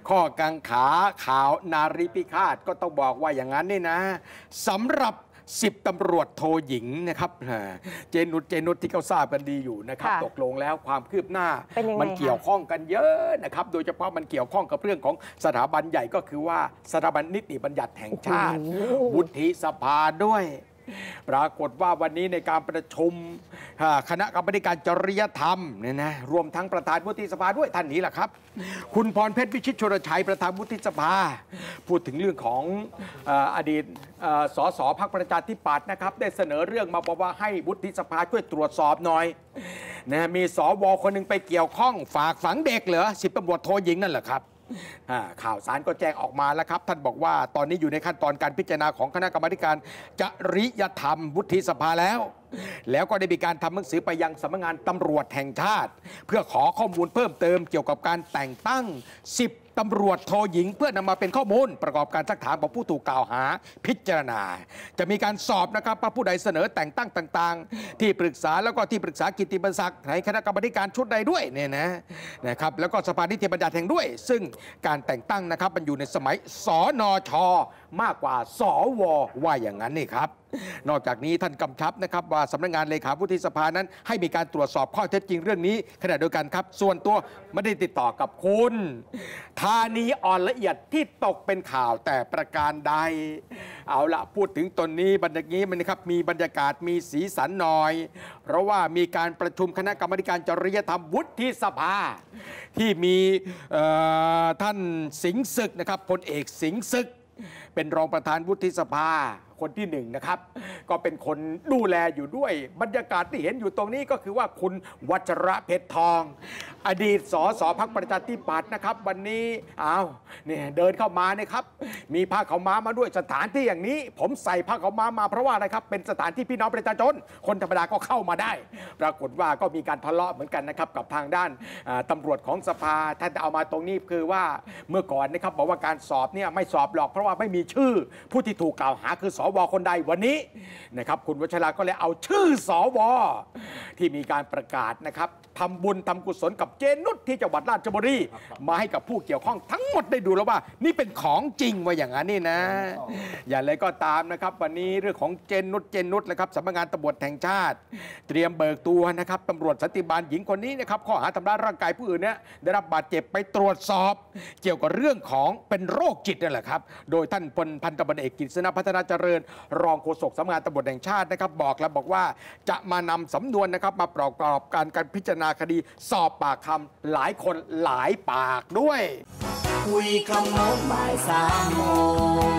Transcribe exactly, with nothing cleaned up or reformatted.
ข้อกังขาข่าวนารีพิฆาตก็ต้องบอกว่าอย่างนั้นนี่นะสำหรับสิบตำรวจโทหญิงนะครับเจนุชเจนุชที่เขาทราบกันดีอยู่นะครับตกลงแล้วความคืบหน้ามันเกี่ยวข้องกันเยอะนะครับโดยเฉพาะมันเกี่ยวข้องกับเรื่องของสถาบันใหญ่ก็คือว่าสถาบันนิติบัญญัติแห่งชาติวุฒิสภาด้วยปรากฏว่าวันนี้ในการประชุมคณะกรรมการจริยธรรมเนี่ยนะรวมทั้งประธานวุฒิสภาด้วยท่านนี้แหละครับคุณพรเพชรวิชิตชลชัยประธานวุฒิสภาพูดถึงเรื่องของอดีตสสพรรคประชาธิปัตย์นะครับได้เสนอเรื่องมาบอกว่าให้วุฒิสภาช่วยตรวจสอบหน่อยนะมีสวคนหนึ่งไปเกี่ยวข้องฝากฝังเด็กเหรอสิบตำรวจโทหญิงนั่นแหละครับข่าวสารก็แจ้งออกมาแล้วครับท่านบอกว่าตอนนี้อยู่ในขั้นตอนการพิจารณาของคณะกรรมการจริยธรรมวุฒิสภาแล้วแล้วก็ได้มีการทำหนังสือไปยังสำนักงานตำรวจแห่งชาติเพื่อขอข้อมูลเพิ่มเติมเกี่ยวกับการแต่งตั้งสิบตำรวจโทหญิงเพื่อนำมาเป็นข้อมูลประกอบการซักถามของผู้ถูกกล่าวหาพิจารณาจะมีการสอบนะครับว่าผู้ใดเสนอแต่งตั้งต่างๆที่ปรึกษาแล้วก็ที่ปรึกษากิตติมศักดิ์ในคณะกรรมการชุดใดด้วยเนี่ยนะนะครับแล้วก็สภานิติบัญญัติแห่งด้วยซึ่งการแต่งตั้งนะครับมันอยู่ในสมัยสนช.มากกว่าสว.ว่าอย่างนั้นนี่ครับนอกจากนี้ท่านกำชับนะครับว่าสำนักงานเลขาวุฒิสภานั้นให้มีการตรวจสอบข้อเท็จจริงเรื่องนี้ขณะเดียวกันครับส่วนตัวไม่ได้ติดต่อกับคุณธานีอ่อนละเอียดที่ตกเป็นข่าวแต่ประการใดเอาละพูดถึงตนนี้บรรยากาศนี้มันนะครับมีบรรยากาศมีสีสันหน่อยเพราะว่ามีการประชุมคณะกรรมการจริยธรรมวุฒิสภาที่มีท่านสิงห์ศึกนะครับพลเอกสิงห์ศึกเป็นรองประธานวุฒิสภาคนที่หนึ่งนะครับก็เป็นคนดูแลอยู่ด้วยบรรยากาศที่เห็นอยู่ตรงนี้ก็คือว่าคุณวัชระเพชรทองอดีตสสพรรคประชาธิปัตย์นะครับวันนี้อ้าวเนี่ยเดินเข้ามาเนี่ยครับมีผ้าขาวม้ามาด้วยสถานที่อย่างนี้ผมใส่ผ้าขาวม้ามาเพราะว่าอะไรครับเป็นสถานที่พี่น้องประชาชนคนธรรมดาก็เข้ามาได้ปรากฏว่าก็มีการทะเลาะเหมือนกันนะครับกับทางด้านตำรวจของสภาท่านเอามาตรงนี้คือว่าเมื่อก่อนนะครับบอกว่าการสอบเนี่ยไม่สอบหรอกเพราะว่าไม่มีชื่อผู้ที่ถูกกล่าวหาคือสวคนใดวันนี้นะครับคุณวัชราก็เลยเอาชื่อสวที่มีการประกาศนะครับทำบุญทำกุศลกับเจนุชที่จังหวัดราชบุรีมาให้กับผู้เกี่ยวข้องทั้งหมดได้ดูแล้วว่านี่เป็นของจริงว่าอย่างนั้นนี่นะอย่าเลยก็ตามนะครับวันนี้เรื่องของเจนุชเจนุชนะครับสำนักงานตำรวจแห่งชาติเตรียมเบิกตัวนะครับตำรวจสันติบาลหญิงคนนี้นะครับข้อหาทำร้ายร่างกายผู้อื่นเนี่ยได้รับบาดเจ็บไปตรวจสอบเกี่ยวกับเรื่องของเป็นโรคจิตนั่นแหละครับโดยท่านพลพันตำรวจเอกกฤษณะพัฒนาเจริญรองโฆษกสำนักงานตำรวจแห่งชาตินะครับบอกแล้วบอกว่าจะมานำสำนวนนะครับมาประกอบการการพิจารณาคดีสอบปากคำหลายคนหลายปากด้วยคุยคำโน้นบ่ายสามโมง